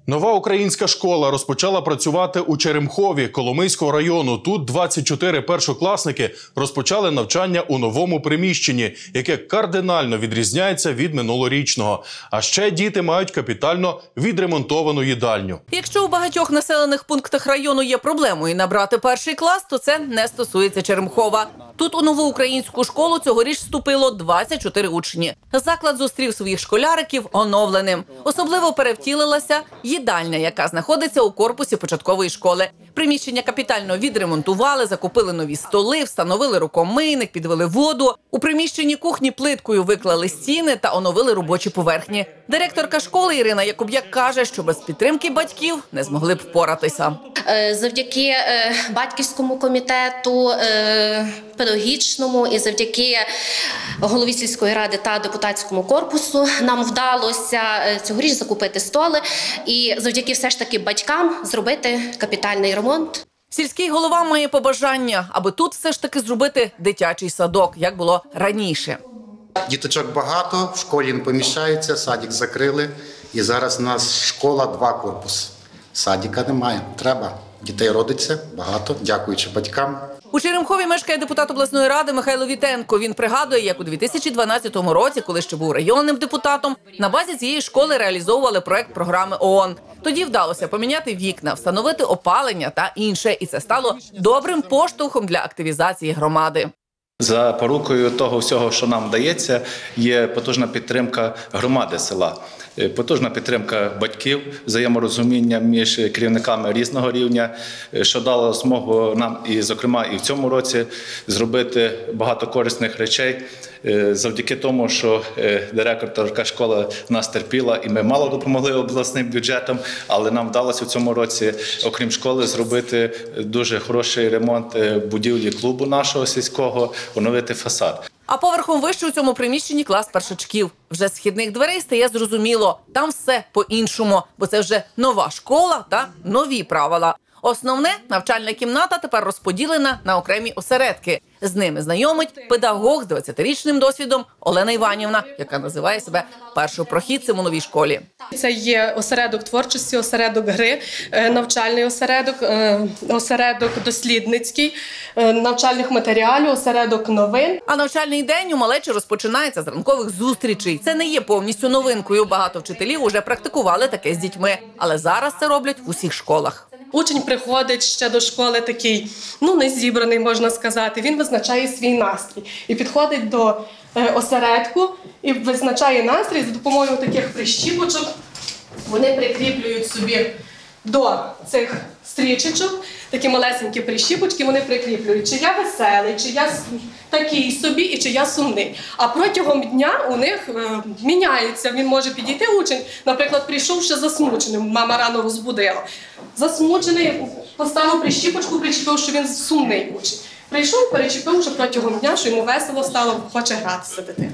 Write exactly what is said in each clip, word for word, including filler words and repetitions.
Нова українська школа розпочала працювати у Черемхові Коломийського району. Тут двадцять чотири першокласники розпочали навчання у новому приміщенні, яке кардинально відрізняється від минулорічного. А ще діти мають капітально відремонтовану їдальню. Якщо у багатьох населених пунктах району є проблемою набрати перший клас, то це не стосується Черемхова. Тут у нову українську школу цьогоріч вступило двадцять чотири учні. Заклад зустрів своїх школяриків оновленим. Особливо перевтілилася їдальня, яка знаходиться у корпусі початкової школи. Приміщення капітально відремонтували, закупили нові столи, встановили рукомийник, підвели воду. У приміщенні кухні плиткою виклали стіни та оновили робочі поверхні. Директорка школи Ірина Якуб'як каже, що без підтримки батьків не змогли б впоратися. Завдяки батьківському комітету, педагогічному і завдяки голові сільської ради та депутатському корпусу нам вдалося цьогоріч закупити столи і завдяки все ж таки батькам зробити капітальний ремонт. Сільський голова має побажання, аби тут все ж таки зробити дитячий садок, як було раніше. Діточок багато, в школі не поміщається, садик закрили. І зараз у нас школа, два корпуси. Садика немає, треба. Дітей родиться багато, дякуючи батькам. У Черемхові мешкає депутат обласної ради Михайло Вітенко. Він пригадує, як у дві тисячі дванадцятому році, коли ще був районним депутатом, на базі цієї школи реалізовували проект програми ООН. Тоді вдалося поміняти вікна, встановити опалення та інше. І це стало добрим поштовхом для активізації громади. За порукою того всього, що нам вдається, є потужна підтримка громади села, потужна підтримка батьків, взаєморозуміння між керівниками різного рівня, що дало змогу нам, і, зокрема, і в цьому році зробити багато корисних речей. Завдяки тому, що директорка школи нас терпіла, і ми мало допомогли обласним бюджетам, але нам вдалося в цьому році, окрім школи, зробити дуже хороший ремонт будівлі клубу нашого сільського, оновити фасад. А поверхом вище у цьому приміщенні клас першачків. Вже з східних дверей стає зрозуміло, там все по-іншому, бо це вже нова школа та нові правила. Основне – навчальна кімната тепер розподілена на окремі осередки. З ними знайомить педагог з двадцятирічним досвідом Олена Іванівна, яка називає себе першопрохідцем у новій школі. Це є осередок творчості, осередок гри, навчальний осередок, осередок дослідницький, навчальних матеріалів, осередок новин. А навчальний день у малечі розпочинається з ранкових зустрічей. Це не є повністю новинкою. Багато вчителів уже практикували таке з дітьми. Але зараз це роблять в усіх школах. Учень приходить ще до школи такий, ну, не зібраний, можна сказати. Він визначає свій настрій і підходить до е, осередку і визначає настрій за допомогою таких прищіпочок. Вони прикріплюють собі до цих стрічечок, такі малесенькі прищіпочки, вони прикріплюють, чи я веселий, чи я такий собі, і чи я сумний. А протягом дня у них е, міняється, він може підійти учень, наприклад, прийшов ще засмученим, мама рано розбудила. Засмучений, поставив прищіпочку, причепив, що він сумний учень. Прийшов, перечепив, що протягом дня, що йому весело стало, хоче гратися дитина.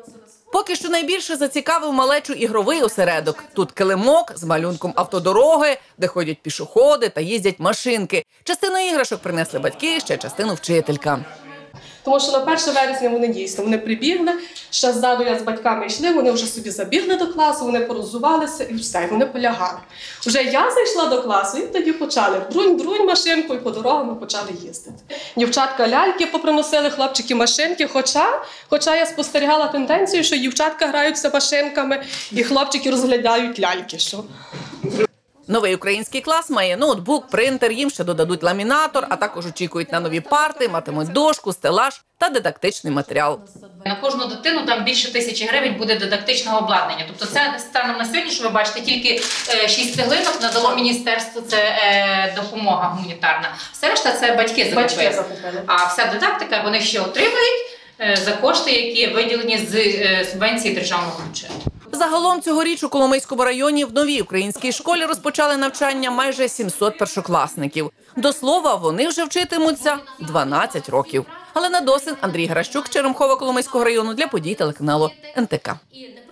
Поки що найбільше зацікавив малечу ігровий осередок. Тут килимок з малюнком автодороги, де ходять пішоходи та їздять машинки. Частину іграшок принесли батьки, ще частину вчителька. Тому що на перше вересня вони дійсно, вони прибігли, ще ззаду я з батьками йшли, вони вже собі забігли до класу, вони порозувалися і все, вони полягали. Вже я зайшла до класу і тоді почали брунь-брунь машинку і по дорогам ми почали їздити. Дівчатка ляльки поприносили, хлопчики машинки, хоча, хоча я спостерігала тенденцію, що дівчатка граються машинками і хлопчики розглядають ляльки. Що... Новий український клас має ноутбук, принтер, їм ще додадуть ламінатор, а також очікують на нові парти, матимуть дошку, стелаж та дидактичний матеріал. На кожну дитину там більше тисячі гривень буде дидактичного обладнання. Тобто це станом на сьогодні, що ви бачите, тільки шість цеглинок надало міністерство, це е, допомога гуманітарна. Все решта це батьки закупили. А вся дидактика вони ще отримують е, за кошти, які виділені з е, субвенції державного бюджету. Загалом цьогоріч у Коломийському районі в новій українській школі розпочали навчання майже сімсот першокласників. До слова, вони вже вчитимуться дванадцять років. Галина Досин, Андрій Гращук, Черемхова Коломийського району для подій телеканалу ен те ка.